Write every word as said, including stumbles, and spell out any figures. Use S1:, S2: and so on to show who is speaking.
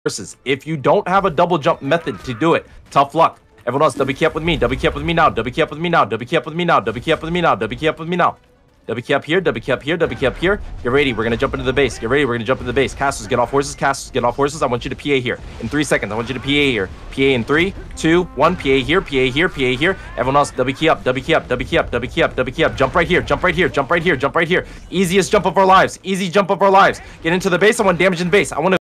S1: horses. If you don't have a double jump method to do it, tough luck. Everyone else, W key up with me. W key up with me now. W key up with me now. W key up with me now. W key up with me now. W key up with me now. W key up here. W key up here. W key up here. Get ready. We're gonna jump into the base. Get ready. We're gonna jump into the base. Casters, get off horses. Casters, get off horses. I want you to P A here in three seconds. I want you to P A here. P A in three, two, one. P A here. P A here. P A here. Everyone else, W key up. W key up. W key up. W key up. W key up. Jump right here. Jump right here. Jump right here. Jump right here. Easiest jump of our lives. Easy jump of our lives. Get into the base. I want damage in base. I want to